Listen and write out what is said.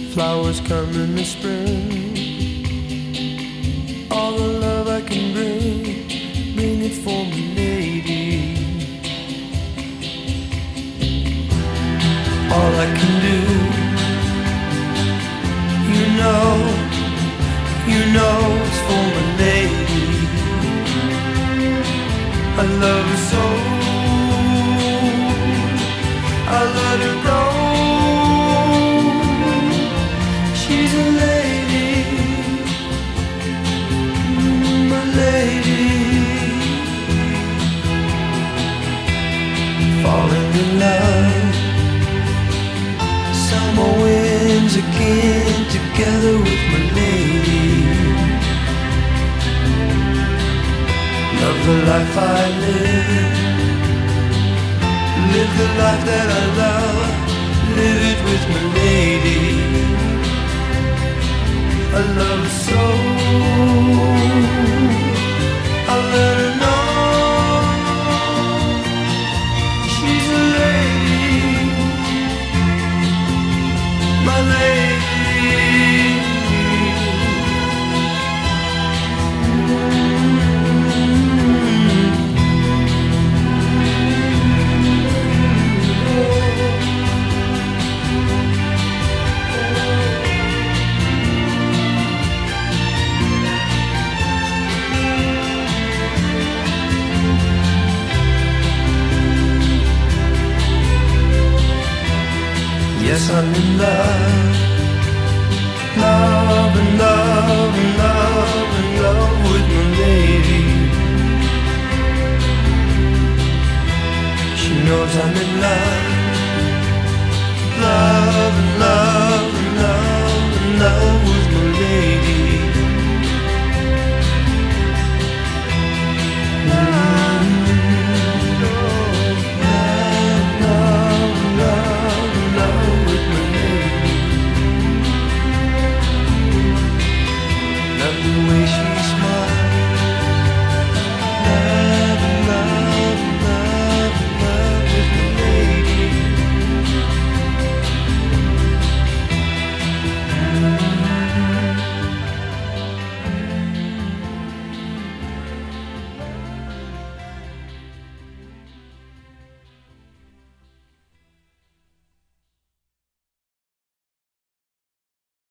Flowers come in the spring. All the love I can bring it for me, lady. All I can do, you know it's for my lady. I love her so, I let her go. She's a lady, my lady. Falling in love, summer winds again, together with my lady. Love the life I live the life that I love, live it with my lady. I love her so, I let her know she's a lady, my lady. Yes, I'm in love, love and love and love and love with my lady. She knows I'm in love.